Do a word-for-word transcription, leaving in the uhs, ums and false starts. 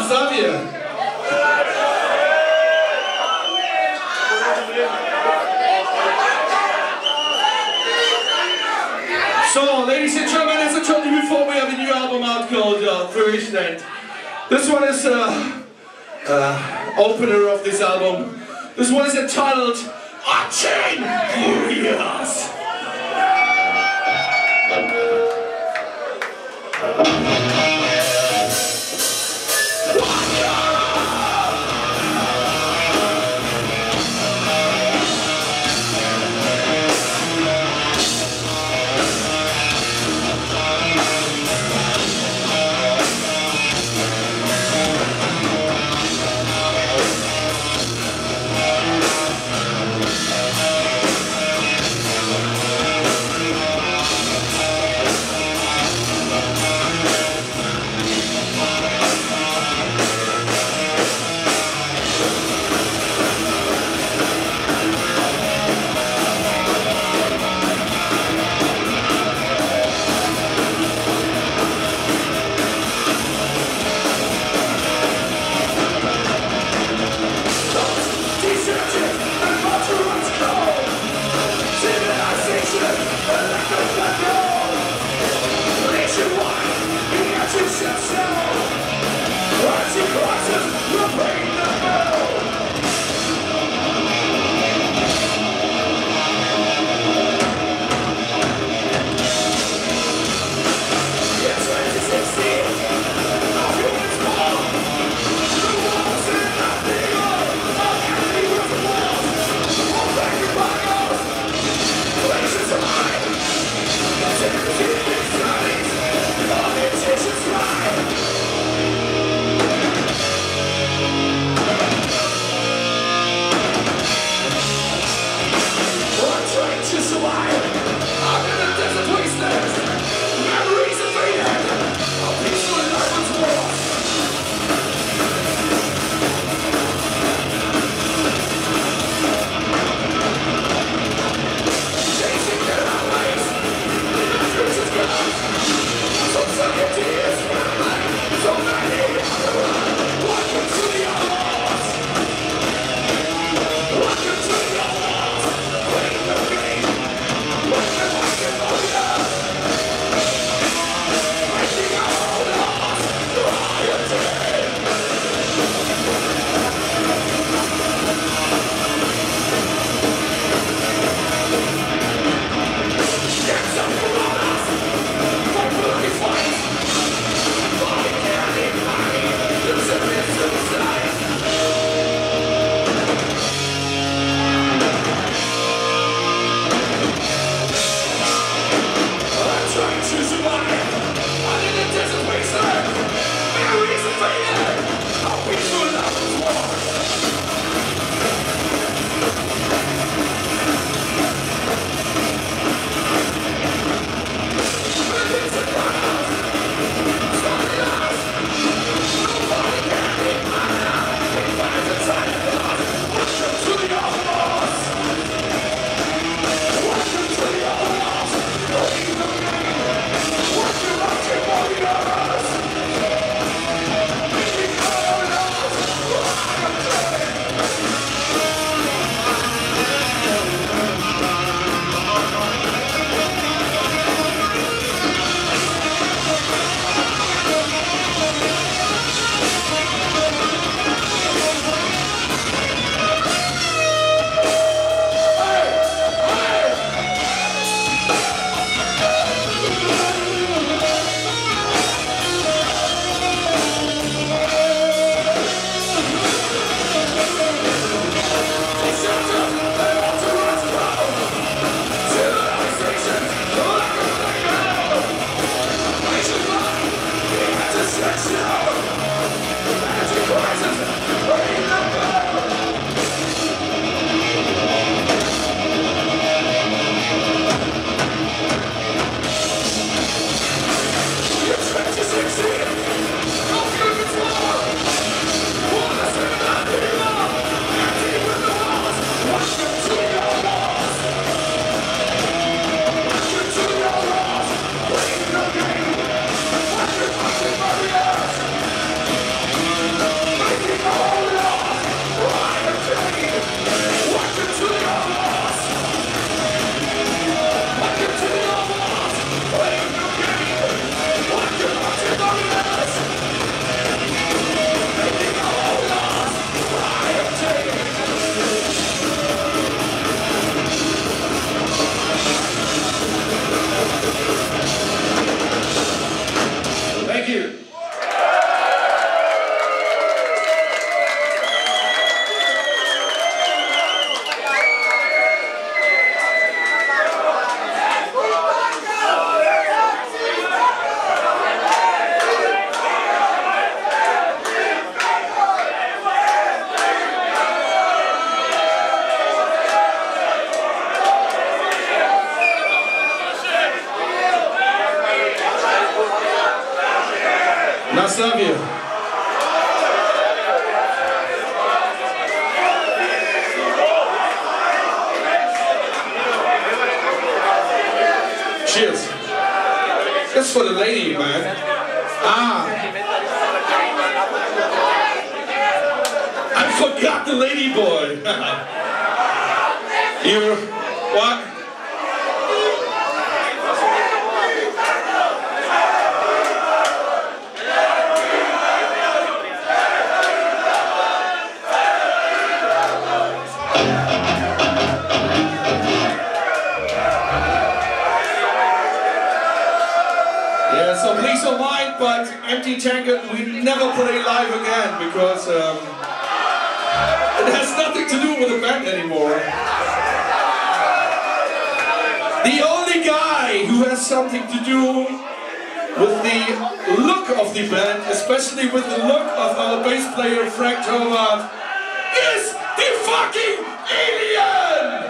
Nice of you. So, ladies and gentlemen, as I told you before, we have a new album out called uh, Fruition End. This one is the uh, uh, opener of this album. This one is entitled Arching Furious. Naslavia. Cheers. That's for the lady, man. Ah. I forgot the lady boy. You what? Yeah, so please don't mind, but Empty Tankard we never play live again because um, it has nothing to do with the band anymore. The only guy who has something to do with the look of the band, especially with the look of our bass player Frank Torwart, is the fucking alien!